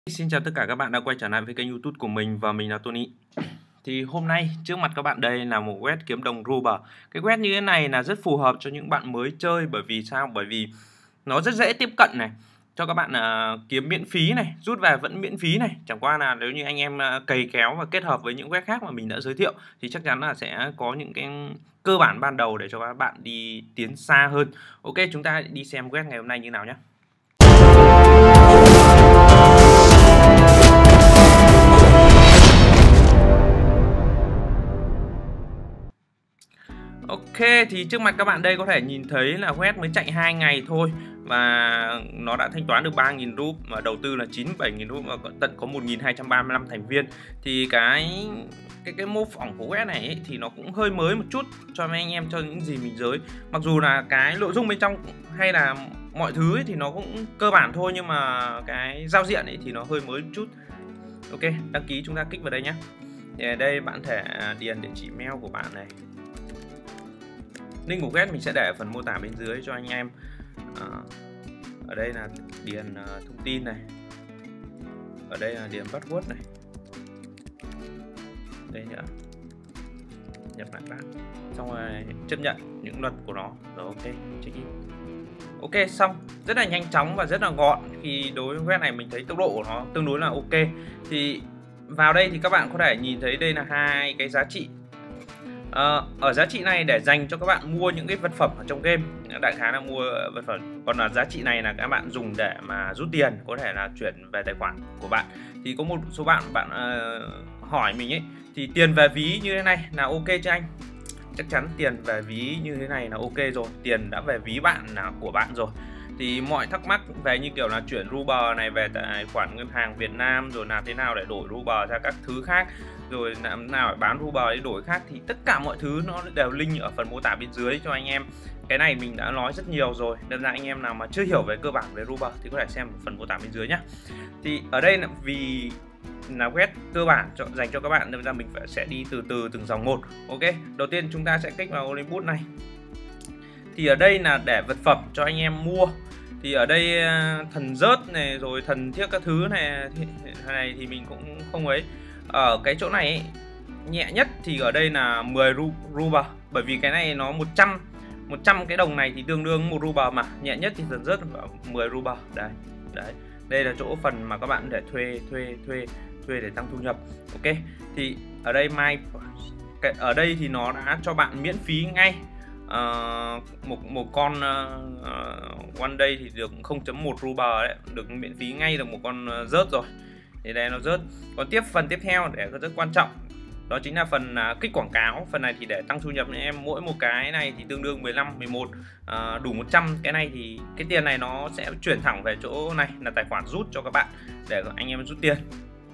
Xin chào tất cả các bạn đã quay trở lại với kênh YouTube của mình và mình là Tony. Thì hôm nay trước mặt các bạn đây là một web kiếm đồng Ruble. Cái web như thế này là rất phù hợp cho những bạn mới chơi, bởi vì sao? Bởi vì nó rất dễ tiếp cận này, cho các bạn kiếm miễn phí này, rút về vẫn miễn phí này. Chẳng qua là nếu như anh em cày kéo và kết hợp với những web khác mà mình đã giới thiệu thì chắc chắn là sẽ có những cái cơ bản ban đầu để cho các bạn đi tiến xa hơn. Ok, chúng ta đi xem web ngày hôm nay như nào nhé. Ok, thì trước mặt các bạn đây có thể nhìn thấy là web mới chạy 2 ngày thôi và nó đã thanh toán được 3.000 rúp và đầu tư là 97.000 rúp và tận có 1.235 thành viên. Thì cái mô phỏng của web này ấy, thì nó cũng hơi mới một chút cho mấy anh em, cho những gì mình giới. Mặc dù là cái nội dung bên trong hay là mọi thứ ấy, thì nó cũng cơ bản thôi, nhưng mà cái giao diện ấy thì nó hơi mới một chút. Ok, đăng ký chúng ta kích vào đây nhé. Thì ở đây bạn thể điền địa chỉ mail của bạn này. Link của web mình sẽ để ở phần mô tả bên dưới cho anh em. Ở đây là điền thông tin này, ở đây là điền password này, đây nữa, nhập lại bạn, xong rồi chấp nhận những luật của nó rồi. Ok, check in. Ok, xong, rất là nhanh chóng và rất là gọn. Thì đối với web này mình thấy tốc độ của nó tương đối là ok. Thì vào đây thì các bạn có thể nhìn thấy đây là hai cái giá trị. Ở giá trị này để dành cho các bạn mua những cái vật phẩm ở trong game, đại khái là mua vật phẩm. Còn là giá trị này là các bạn dùng để mà rút tiền, có thể là chuyển về tài khoản của bạn. Thì có một số bạn hỏi mình ấy, thì tiền về ví như thế này là ok chưa anh? Chắc chắn tiền về ví như thế này là ok rồi, tiền đã về ví bạn là của bạn rồi. Thì mọi thắc mắc về như kiểu là chuyển Ruble này về tài khoản ngân hàng Việt Nam, rồi làm thế nào để đổi Ruble ra các thứ khác, rồi làm nào để bán Ruble để đổi khác, thì tất cả mọi thứ nó đều link ở phần mô tả bên dưới cho anh em. Cái này mình đã nói rất nhiều rồi, nên là anh em nào mà chưa hiểu về cơ bản về Ruble thì có thể xem phần mô tả bên dưới nhé. Thì ở đây là vì là web cơ bản dành cho các bạn nên ra mình sẽ đi từ từ từng dòng một. Ok, đầu tiên chúng ta sẽ kích vào Olympus này. Thì ở đây là để vật phẩm cho anh em mua. Thì ở đây thần rớt này, rồi thần thiếc các thứ này thì mình cũng không ấy. Ở cái chỗ này ấy, nhẹ nhất thì ở đây là 10 Ruble, bởi vì cái này nó 100 cái đồng này thì tương đương 1 Ruble mà. Nhẹ nhất thì thần rớt 10 Ruble. Đấy. Đây là chỗ phần mà các bạn để thuê để tăng thu nhập. Ok, thì ở đây ở đây thì nó đã cho bạn miễn phí ngay một con one day thì được 0.1 Ruble đấy, được miễn phí ngay được một con rớt rồi. Thì đây nó rớt. Còn phần tiếp theo để rất quan trọng, đó chính là phần kích quảng cáo. Phần này thì để tăng thu nhập cho em, mỗi một cái này thì tương đương 15, 11, đủ 100 cái này thì cái tiền này nó sẽ chuyển thẳng về chỗ này là tài khoản rút cho các bạn để anh em rút tiền.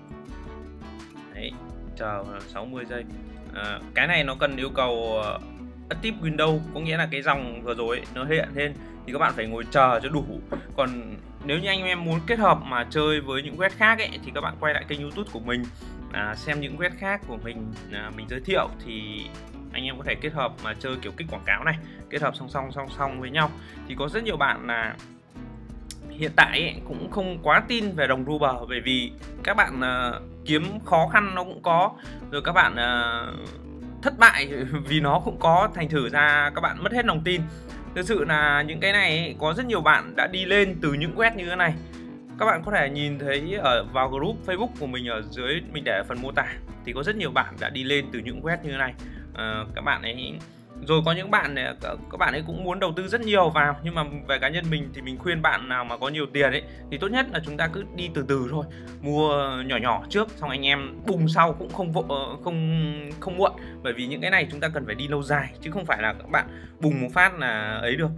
Đấy, chờ 60 giây. Cái này nó cần yêu cầu active window, có nghĩa là cái dòng vừa rồi ấy, nó hiện lên thì các bạn phải ngồi chờ cho đủ. Còn nếu như anh em muốn kết hợp mà chơi với những web khác ấy, thì các bạn quay lại kênh YouTube của mình, xem những web khác của mình giới thiệu, thì anh em có thể kết hợp mà chơi kiểu kích quảng cáo này, kết hợp song song với nhau. Thì có rất nhiều bạn là hiện tại ấy, cũng không quá tin về đồng Ruble, bởi vì các bạn kiếm khó khăn nó cũng có, rồi các bạn thất bại vì nó cũng có, thành thử ra các bạn mất hết lòng tin. Thực sự là những cái này ấy, có rất nhiều bạn đã đi lên từ những web như thế này. Các bạn có thể nhìn thấy vào group Facebook của mình ở dưới, mình để phần mô tả, thì có rất nhiều bạn đã đi lên từ những web như thế này. Các bạn ấy, rồi có những bạn này, các bạn ấy cũng muốn đầu tư rất nhiều vào, nhưng mà về cá nhân mình thì mình khuyên bạn nào mà có nhiều tiền ấy thì tốt nhất là chúng ta cứ đi từ từ thôi, mua nhỏ trước, xong anh em bùng sau cũng không muộn, bởi vì những cái này chúng ta cần phải đi lâu dài chứ không phải là các bạn bùng một phát là ấy được.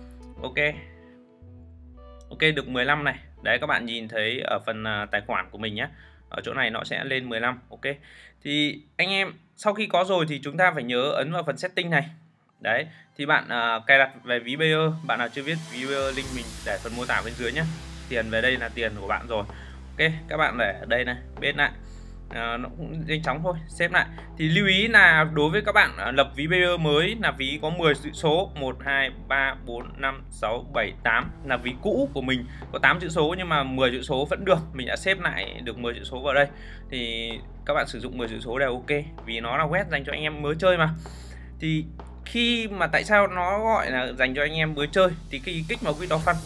Ok, được 15 này. Đấy, các bạn nhìn thấy ở phần tài khoản của mình nhé, ở chỗ này nó sẽ lên 15. Ok, thì anh em sau khi có rồi thì chúng ta phải nhớ ấn vào phần setting này. Đấy, thì bạn cài đặt về ví Bayer. Bạn nào chưa biết ví Bayer, link mình để phần mô tả bên dưới nhé. Tiền về đây là tiền của bạn rồi. Ok, các bạn để ở đây này, bên lại. nó cũng nhanh chóng thôi. Xếp lại thì lưu ý là đối với các bạn lập ví Bayer mới là ví có 10 chữ số 1 2 3 4 5 6 7 8, là ví cũ của mình có 8 chữ số nhưng mà 10 chữ số vẫn được, mình đã xếp lại được 10 chữ số vào đây thì các bạn sử dụng 10 chữ số đều ok, vì nó là web dành cho anh em mới chơi mà. Thì khi mà tại sao nó gọi là dành cho anh em mới chơi thì khi kích vào Withdraw Fund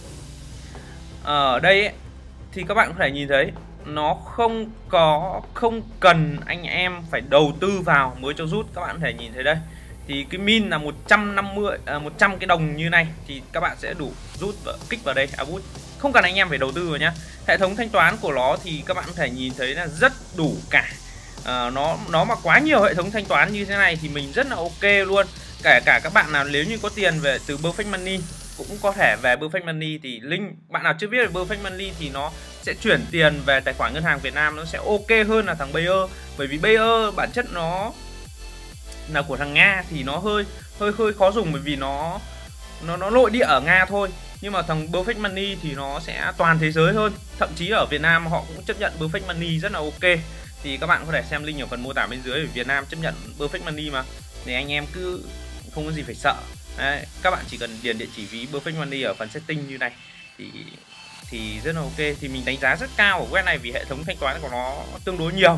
ở đây ấy, thì các bạn có thể nhìn thấy nó không cần anh em phải đầu tư vào mới cho rút. Các bạn có thể nhìn thấy đây thì cái min là 100 cái đồng như này thì các bạn sẽ đủ rút và kích vào đây Abut, không cần anh em phải đầu tư vào nhá. Hệ thống thanh toán của nó thì các bạn có thể nhìn thấy là rất đủ cả. Nó mà quá nhiều hệ thống thanh toán như thế này thì mình rất là ok luôn. Kể cả các bạn nào nếu như có tiền về từ Perfect Money cũng có thể về Perfect Money, thì link bạn nào chưa biết về Perfect Money thì nó sẽ chuyển tiền về tài khoản ngân hàng Việt Nam, nó sẽ ok hơn là thằng Bayer. Bởi vì Bayer bản chất nó là của thằng Nga thì nó hơi khó dùng, bởi vì nó nội địa ở Nga thôi. Nhưng mà thằng Perfect Money thì nó sẽ toàn thế giới hơn, thậm chí ở Việt Nam họ cũng chấp nhận Perfect Money rất là ok. Thì các bạn có thể xem link ở phần mô tả bên dưới, ở Việt Nam chấp nhận Perfect Money mà, thì anh em cứ không có gì phải sợ. Đấy, các bạn chỉ cần điền địa chỉ ví Perfect Money ở phần setting như này thì rất là ok. Thì mình đánh giá rất cao ở web này vì hệ thống thanh toán của nó tương đối nhiều.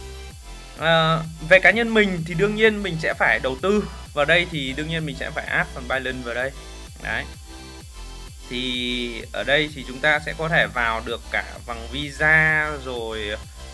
Về cá nhân mình thì đương nhiên mình sẽ phải đầu tư vào đây, thì đương nhiên mình sẽ phải áp phần Binance vào đây. Đấy, thì ở đây thì chúng ta sẽ có thể vào được cả bằng Visa rồi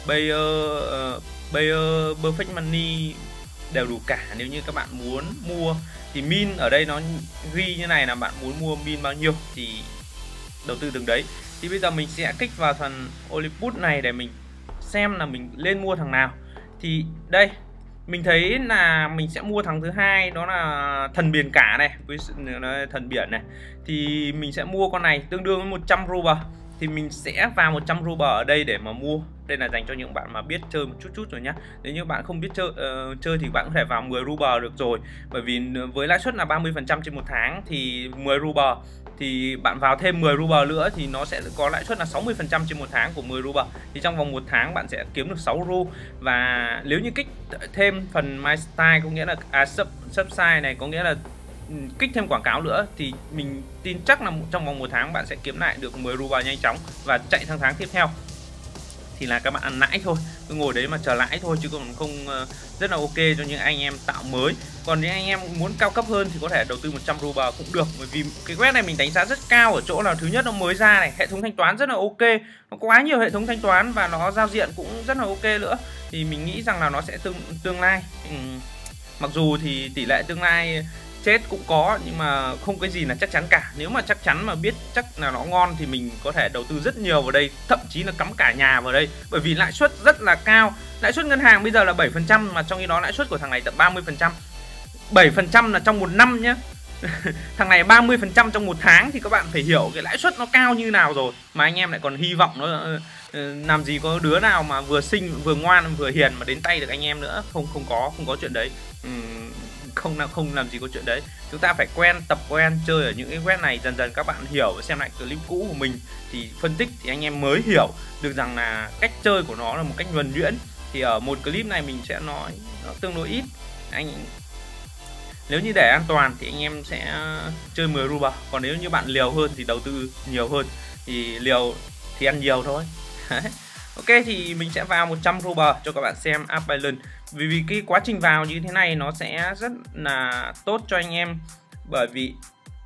Bayer, Perfect Money đều đủ cả. Nếu như các bạn muốn mua thì min ở đây nó ghi như này là bạn muốn mua min bao nhiêu thì đầu tư từng đấy. Thì bây giờ mình sẽ kích vào phần Olympus này để mình xem là mình lên mua thằng nào. Thì đây mình thấy là mình sẽ mua thằng thứ hai, đó là thần biển cả này, với thần biển này. Thì mình sẽ mua con này tương đương với 100 ruble. Thì mình sẽ vào 100 ruble ở đây để mà mua. Đây là dành cho những bạn mà biết chơi một chút rồi nhá. Nếu như bạn không biết chơi thì bạn có thể vào 10 ruble được rồi. Bởi vì với lãi suất là 30% trên một tháng thì 10 ruble thì bạn vào thêm 10 ruble nữa thì nó sẽ có lãi suất là 60% trên một tháng của 10 ruble. Thì trong vòng một tháng bạn sẽ kiếm được 6 ru. Và nếu như kích thêm phần My Style có nghĩa là subside này, có nghĩa là kích thêm quảng cáo nữa, thì mình tin chắc là trong vòng một tháng bạn sẽ kiếm lại được 10 ruble nhanh chóng và chạy sang tháng tiếp theo. Thì là các bạn ăn lãi thôi, cứ ngồi đấy mà chờ lãi thôi, chứ còn không rất là ok cho những anh em tạo mới. Còn những anh em muốn cao cấp hơn thì có thể đầu tư 100 ruble cũng được. Bởi vì cái web này mình đánh giá rất cao ở chỗ là thứ nhất nó mới ra này, hệ thống thanh toán rất là ok, nó có quá nhiều hệ thống thanh toán và nó giao diện cũng rất là ok nữa. Thì mình nghĩ rằng là nó sẽ tương lai mặc dù thì tỷ lệ tương lai chết cũng có, nhưng mà không cái gì là chắc chắn cả. Nếu mà chắc chắn mà biết chắc là nó ngon thì mình có thể đầu tư rất nhiều vào đây, thậm chí là cắm cả nhà vào đây. Bởi vì lãi suất rất là cao, lãi suất ngân hàng bây giờ là 7%, mà trong khi đó lãi suất của thằng này tận 30%. 7% là trong một năm nhé. Thằng này 30% trong một tháng, thì các bạn phải hiểu cái lãi suất nó cao như nào rồi. Mà anh em lại còn hy vọng nó làm gì có đứa nào mà vừa xinh vừa ngoan vừa hiền mà đến tay được anh em nữa. Không có chuyện đấy. Không làm gì có chuyện đấy. Chúng ta phải tập quen chơi ở những cái web này, dần dần các bạn hiểu và xem lại clip cũ của mình thì phân tích thì anh em mới hiểu được rằng là cách chơi của nó là một cách nhuần nhuyễn. Thì ở một clip này mình sẽ nói nó tương đối ít. Nếu như để an toàn thì anh em sẽ chơi 10 ruble. Còn nếu như bạn liều hơn thì đầu tư nhiều hơn. Thì liều thì ăn nhiều thôi. Ok, thì mình sẽ vào 100 ruble cho các bạn xem app Binance. Vì cái quá trình vào như thế này nó sẽ rất là tốt cho anh em. Bởi vì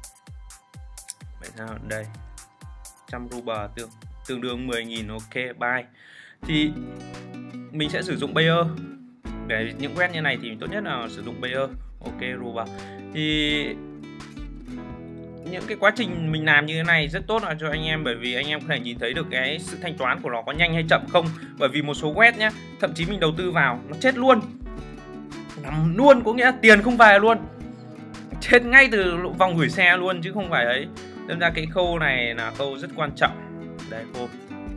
đây 100 ruble tương đương 10.000. Ok, bye. Thì mình sẽ sử dụng Bayer. Để những web như này thì tốt nhất là sử dụng Bayer. Ok, ruble. Thì những cái quá trình mình làm như thế này rất tốt cho anh em, bởi vì anh em có thể nhìn thấy được cái sự thanh toán của nó có nhanh hay chậm không. Bởi vì một số web nhá, thậm chí mình đầu tư vào nó chết luôn, nằm luôn, có nghĩa là tiền không về luôn, chết ngay từ vòng gửi xe luôn chứ không phải ấy. Nên ra cái khâu này là khâu rất quan trọng. Đây, khâu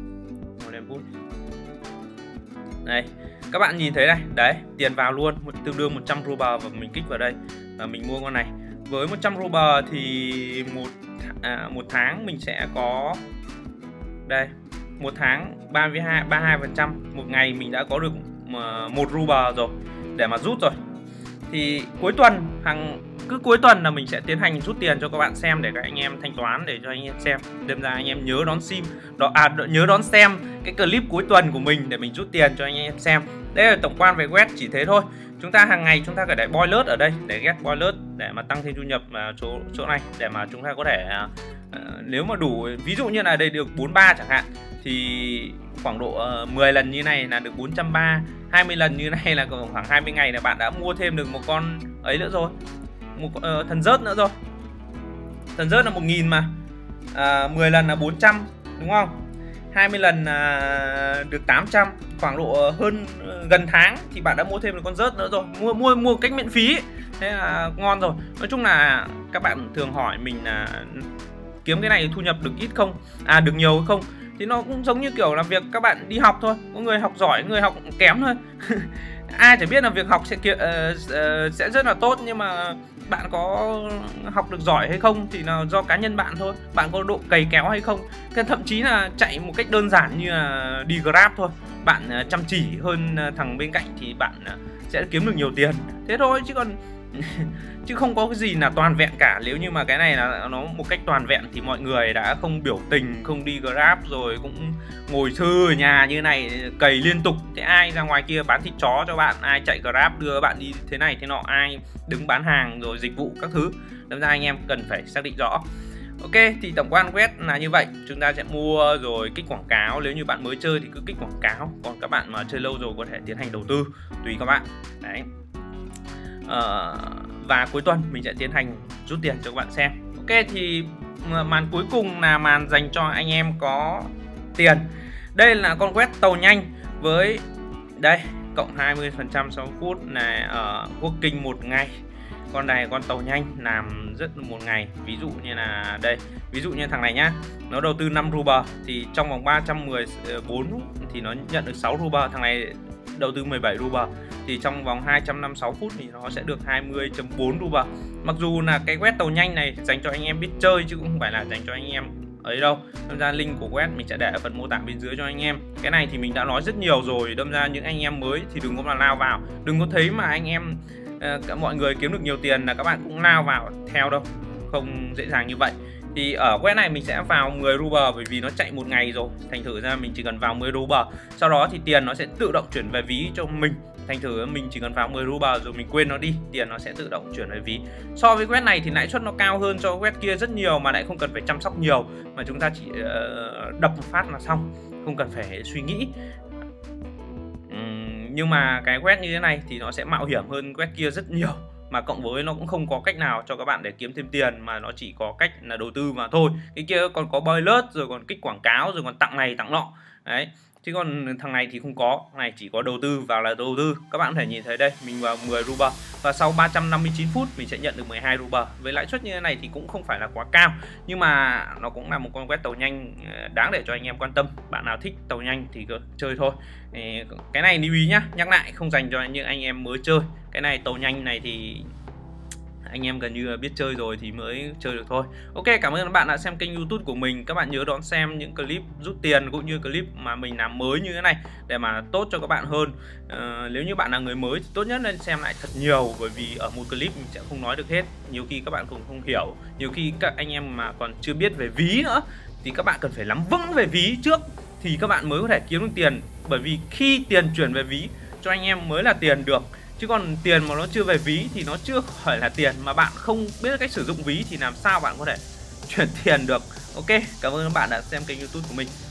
đây, các bạn nhìn thấy đây, đấy, tiền vào luôn, tương đương 100 ruble và mình kích vào đây và mình mua con này. Với 100 ruble thì một tháng mình sẽ có đây, một tháng 32%. Một ngày mình đã có được 1 ruble rồi để mà rút rồi. Thì cuối tuần, cứ cuối tuần là mình sẽ tiến hành rút tiền cho các bạn xem để các anh em thanh toán, để cho anh em xem. Đâm ra anh em nhớ đón nhớ đón xem cái clip cuối tuần của mình để mình rút tiền cho anh em xem. Đây là tổng quan về Wet, chỉ thế thôi. Chúng ta hàng ngày chúng ta phải để boil alert ở đây, để get boil alert để mà tăng thêm thu nhập chỗ này, để mà chúng ta có thể nếu mà đủ, ví dụ như là đây được 43 chẳng hạn, thì khoảng độ 10 lần như này là được 430, 20 lần như này là khoảng 20 ngày là bạn đã mua thêm được một con ấy nữa rồi, một thần rớt nữa rồi. Thần rớt là 1000 mà, 10 lần là 400 đúng không? 20 lần được 800, khoảng độ hơn gần tháng thì bạn đã mua thêm được con rớt nữa rồi, mua cách miễn phí ấy. Thế là ngon rồi. Nói chung là các bạn thường hỏi mình là kiếm cái này thu nhập được ít không, được nhiều hay không, thì nó cũng giống như kiểu làm việc các bạn đi học thôi, có người học giỏi, người học kém thôi. Ai chả biết là việc học sẽ rất là tốt, nhưng mà bạn có học được giỏi hay không thì là do cá nhân bạn thôi, bạn có độ cày kéo hay không. Thậm chí là chạy một cách đơn giản như là đi Grab thôi, bạn chăm chỉ hơn thằng bên cạnh thì bạn sẽ kiếm được nhiều tiền, thế thôi. Chứ còn chứ không có cái gì là toàn vẹn cả. Nếu như mà cái này là nó một cách toàn vẹn thì mọi người đã không biểu tình, không đi Grab rồi cũng ngồi thư ở nhà như này cày liên tục. Thế ai ra ngoài kia bán thịt chó cho bạn, ai chạy Grab đưa bạn đi thế này thế nọ, ai đứng bán hàng rồi dịch vụ các thứ. Đâm ra anh em cần phải xác định rõ. Ok, thì tổng quan Wet là như vậy. Chúng ta sẽ mua rồi kích quảng cáo. Nếu như bạn mới chơi thì cứ kích quảng cáo, còn các bạn mà chơi lâu rồi có thể tiến hành đầu tư, tùy các bạn. Đấy. Và cuối tuần mình sẽ tiến hành rút tiền cho các bạn xem. Ok, thì màn cuối cùng là màn dành cho anh em có tiền. Đây là con Wet tàu nhanh với đây cộng 20% sau phút này ở working một ngày. Con này con tàu nhanh làm rất một ngày. Ví dụ như là đây, ví dụ như thằng này nhá, nó đầu tư 5 ruble thì trong vòng 314 thì nó nhận được 6 ruble. Thằng này đầu tư 17 ruble thì trong vòng 256 phút thì nó sẽ được 20.4 ruble. Mặc dù là cái Wet tàu nhanh này dành cho anh em biết chơi chứ cũng không phải là dành cho anh em ấy đâu. Đâm ra link của Wet mình sẽ để ở phần mô tả bên dưới cho anh em. Cái này thì mình đã nói rất nhiều rồi, đâm ra những anh em mới thì đừng có mà lao vào. Đừng có thấy mà anh em mọi người kiếm được nhiều tiền là các bạn cũng lao vào theo đâu, không dễ dàng như vậy. Thì ở Wet này mình sẽ vào 10 ruble bởi vì nó chạy một ngày rồi, thành thử ra mình chỉ cần vào 10 ruble. Sau đó thì tiền nó sẽ tự động chuyển về ví cho mình. Thành thử mình chỉ cần vào 10 ruble rồi mình quên nó đi, tiền nó sẽ tự động chuyển về ví. So với Wet này thì lãi suất nó cao hơn so với Wet kia rất nhiều, mà lại không cần phải chăm sóc nhiều, mà chúng ta chỉ đập một phát là xong, không cần phải suy nghĩ. Nhưng mà cái Wet như thế này thì nó sẽ mạo hiểm hơn Wet kia rất nhiều, mà cộng với nó cũng không có cách nào cho các bạn để kiếm thêm tiền, mà nó chỉ có cách là đầu tư mà thôi. Cái kia còn có boil alert rồi còn kích quảng cáo rồi còn tặng này tặng nọ đấy, chứ còn thằng này thì không có. Thằng này chỉ có đầu tư vào là đầu tư. Các bạn có thể nhìn thấy đây, mình vào 10 ruble và sau 359 phút mình sẽ nhận được 12 ruble. Với lãi suất như thế này thì cũng không phải là quá cao, nhưng mà nó cũng là một con Wet tàu nhanh đáng để cho anh em quan tâm. Bạn nào thích tàu nhanh thì cứ chơi thôi. Cái này lưu ý nhá, nhắc lại không dành cho những anh em mới chơi. Cái này tàu nhanh này thì anh em gần như là biết chơi rồi thì mới chơi được thôi. Ok, cảm ơn các bạn đã xem kênh YouTube của mình. Các bạn nhớ đón xem những clip rút tiền cũng như clip mà mình làm mới như thế này để mà tốt cho các bạn hơn. Nếu như bạn là người mới thì tốt nhất nên xem lại thật nhiều, bởi vì ở một clip mình sẽ không nói được hết. Nhiều khi các bạn cũng không hiểu, nhiều khi các anh em mà còn chưa biết về ví nữa thì các bạn cần phải nắm vững về ví trước thì các bạn mới có thể kiếm được tiền. Bởi vì khi tiền chuyển về ví cho anh em mới là tiền được, chứ còn tiền mà nó chưa về ví thì nó chưa phải là tiền. Mà bạn không biết cách sử dụng ví thì làm sao bạn có thể chuyển tiền được. Ok, cảm ơn các bạn đã xem kênh YouTube của mình.